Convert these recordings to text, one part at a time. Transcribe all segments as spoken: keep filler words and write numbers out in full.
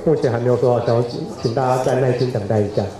目前还没有收到消息，请大家再耐心等待一下。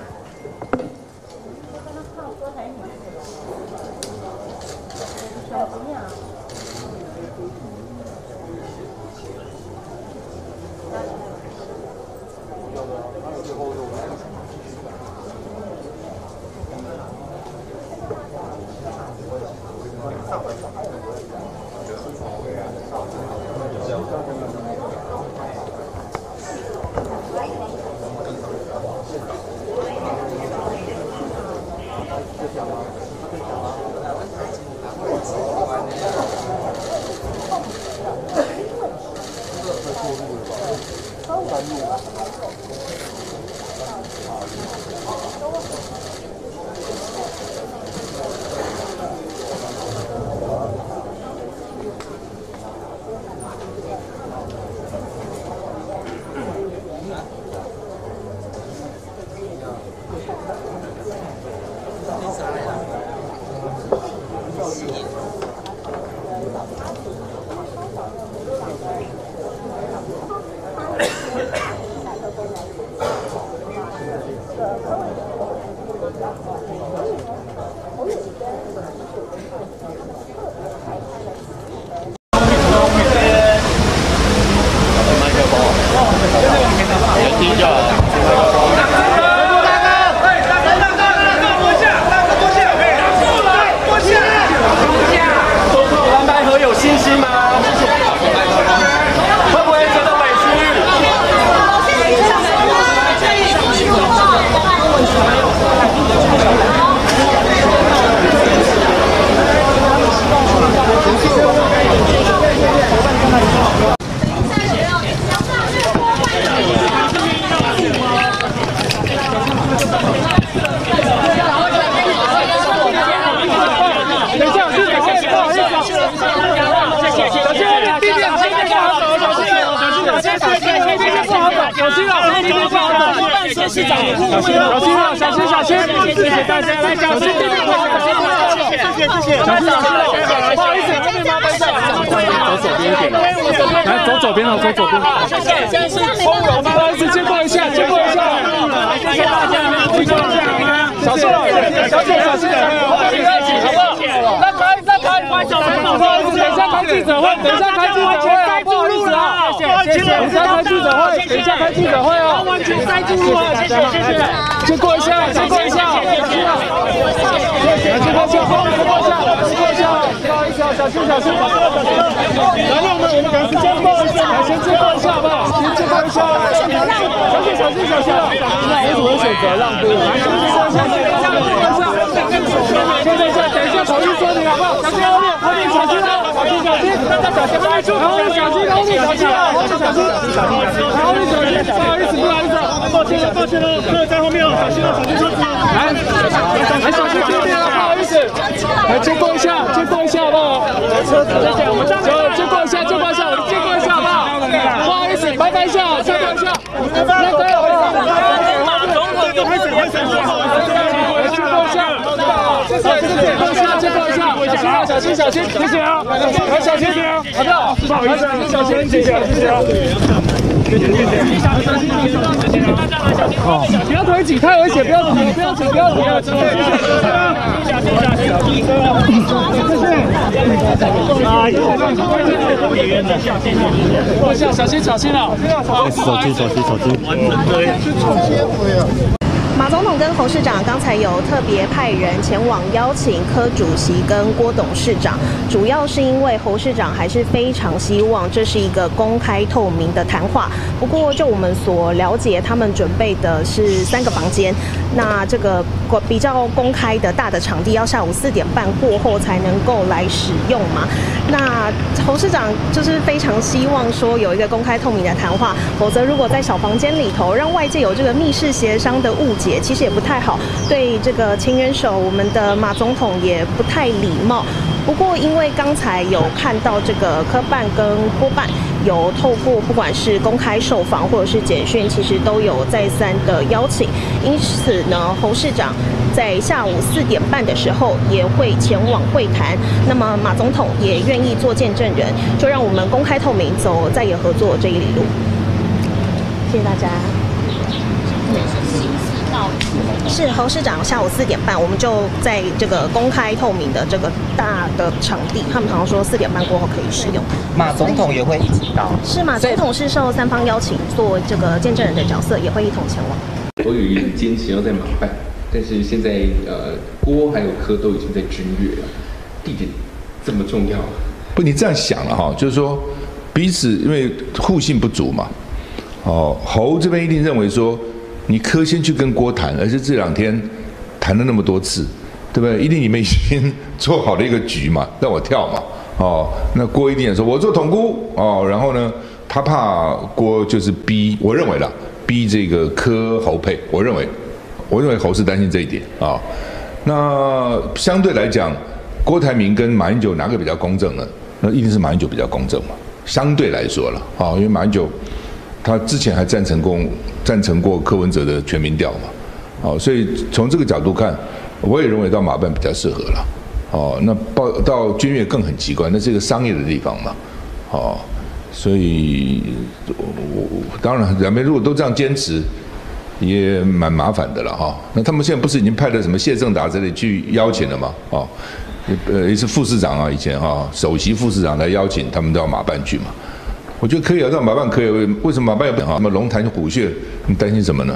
市长，小心了，小心小心！谢谢大家，来小心地面不好，小心小心！谢谢谢谢，小心小心！不好意思，这边麻烦一下，走左边一点，来走左边了，走左边。谢谢，现在是从容，不好意思，借过一下，借过一下，谢谢大家，借过一下好吗？小心了，小心小心点，好不好？那开那开，不好意思，等一下开记者会，等一下开记者会，不好意思啊，谢谢，等一下开记者会，等一下开记者会哦，完全塞住路了，谢谢谢谢，借过一下，借过一下，谢谢，借过一下，借过一下，借过一下，不好意思啊，小心小心，来，让我们我们赶时间过一下，来先借过一下好不好？先借过一下，小心小心小心，那我怎么选择让步？来，先借过一下，借过一下，借过一下，等一下统一说明好不好？小心后面，后面小心啊，小心小心，大家小心后面出，后面小心，后面小心啊，后面小心，后面小心，不好意思不好意思，抱歉了抱歉了，客在后面哦，小心了小心车子，来，来小心前面了，不好意思，来借过一下，借过一下好不好？车子，谢谢，我们这借过一下，借过一下，我们借过一下好不好？不好意思，拜拜一下，借过一下，那个马总统就开始开始说好，借过一下，谢谢，借过一下，借过一下，小心小心小心，谢谢啊，来小心点啊，好不好？不好意思，小心，谢谢谢谢啊。谢谢谢谢，小心小心小心，大家来小心，不要推挤，太危险，不要挤，不要挤，不要挤，谢谢，小心小心，谢谢。哎呦，委员的，过一下，小心小心啊！ 手机手机手机，完整对。 马总统跟侯市长刚才有特别派人前往邀请柯主席跟郭董事长，主要是因为侯市长还是非常希望这是一个公开透明的谈话。不过就我们所了解，他们准备的是三个房间，那这个比较公开的大的场地要下午四点半过后才能够来使用嘛。那侯市长就是非常希望说有一个公开透明的谈话，否则如果在小房间里头让外界有这个密室协商的误解，其实也不太好，对这个前元首我们的马总统也不太礼貌。不过因为刚才有看到这个柯办跟郭办有透过不管是公开受访或者是简讯，其实都有再三的邀请，因此呢，侯市长在下午四点半的时候也会前往会谈。那么马总统也愿意做见证人，就让我们公开透明走在野合作这一里路。 谢谢大家。是侯市长下午四点半，我们就在这个公开透明的这个大的场地，他们好像说四点半过后可以使用。 马总统也会一起到， 是马总统是受三方邀请做这个见证人的角色，也会一同前往。 侯友宜很坚持要在马办，但是现在呃郭还有柯都已经在君悦了，地点这么重要？ 不，你这样想了哈，就是说彼此因为互信不足嘛，哦，侯这边一定认为说。你柯先去跟郭谈，而且这两天谈了那么多次，对不对？一定你们已经做好了一个局嘛，让我跳嘛，哦，那郭一定也说我做统估哦，然后呢，他怕郭就是逼，我认为啦，逼这个柯侯配，我认为，我认为侯是担心这一点啊、哦。那相对来讲，郭台铭跟马英九哪个比较公正呢？那一定是马英九比较公正嘛，相对来说了啊、哦，因为马英九。他之前还赞成过赞成过柯文哲的全民调嘛，哦，所以从这个角度看，我也认为到马办比较适合了，哦，那到到君悦更很奇怪，那是一个商业的地方嘛，哦，所以我当然两边如果都这样坚持，也蛮麻烦的了哈、哦。那他们现在不是已经派了什么谢正达之类去邀请了吗？哦，呃，也是副市长啊，以前哈、哦、首席副市长来邀请他们到马办去嘛。我觉得可以啊，让马办可以，为什么马办有什么龙潭虎穴？你担心什么呢？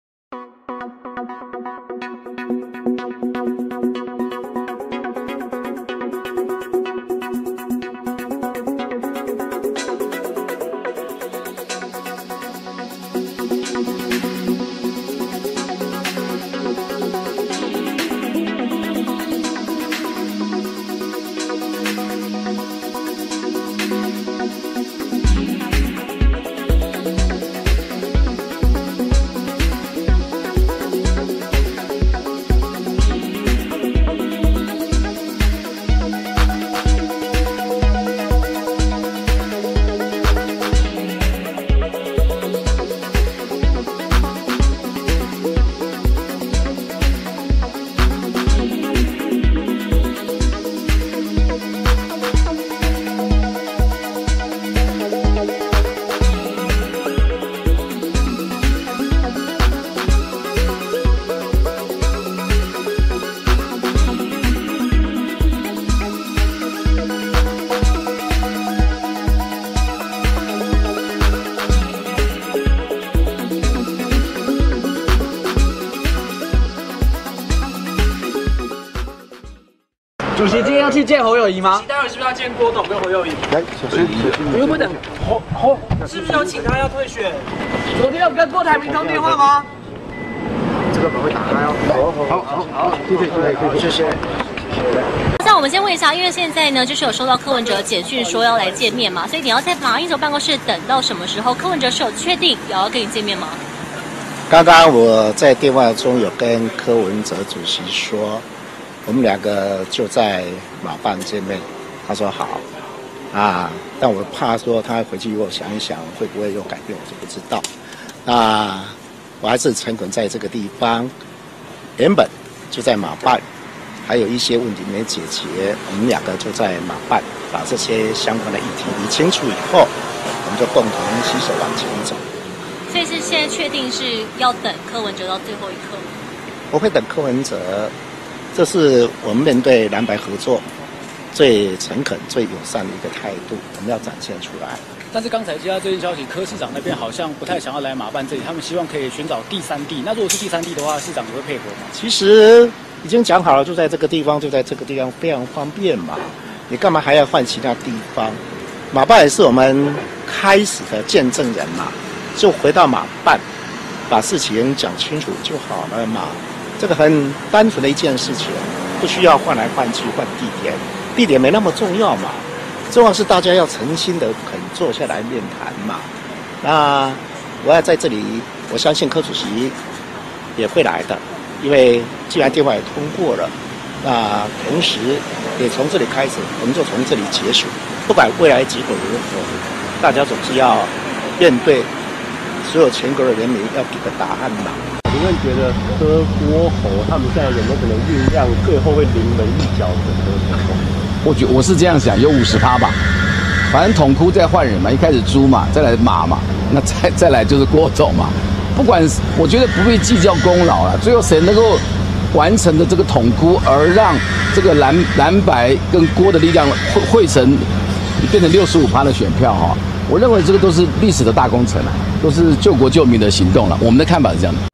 主席今天要去见侯友宜吗？待会是不是要见郭董跟侯友宜？来，小心，小心。你又不等侯侯，是不是有请他要退选？昨天有跟郭台铭通电话吗？这个门会打开哦。好好好好，谢谢谢谢谢谢。 那我们先问一下，因为现在呢，就是有收到柯文哲简讯说要来见面嘛，所以你要在马英九办公室等到什么时候？柯文哲是有确定也要跟你见面吗？ 刚刚我在电话中有跟柯文哲主席说。我们两个就在马办见面，他说好，啊，但我怕说他回去以后想一想，会不会有改变，我就不知道。那我还是诚恳在这个地方，原本就在马办，还有一些问题没解决，我们两个就在马办把这些相关的议题理清楚以后，我们就共同携手往前走。 所以是现在确定是要等柯文哲到最后一刻？ 我会等柯文哲。这是我们面对蓝白合作最诚恳、最友善的一个态度，我们要展现出来。 但是刚才接到最新消息，柯市长那边好像不太想要来马办这里，他们希望可以寻找第三地。那如果是第三地的话，市长也会配合吗？ 其实已经讲好了，就在这个地方，就在这个地方，非常方便嘛。你干嘛还要换其他地方？马办也是我们开始的见证人嘛，就回到马办，把事情讲清楚就好了嘛。这个很单纯的一件事情，不需要换来换去换地点，地点没那么重要嘛，重要是大家要诚心的肯坐下来面谈嘛。那我要在这里，我相信柯主席也会来的，因为既然电话也通过了，那同时也从这里开始，我们就从这里结束。不管未来结果如何，大家总是要面对所有全国的人民要给个答案嘛。 请问觉得柯郭侯他们现在有没有可能酝酿最后会临门一脚的柯侯？ 我觉我是这样想，有五十趴吧。 反正统哭再换人嘛，一开始朱嘛，再来马嘛，那再再来就是郭总嘛。不管我觉得不必计较功劳了，最后谁能够完成的这个统哭，而让这个蓝蓝白跟郭的力量汇汇成变成六十五趴的选票哈，我认为这个都是历史的大工程啊，都是救国救民的行动了。我们的看法是这样的。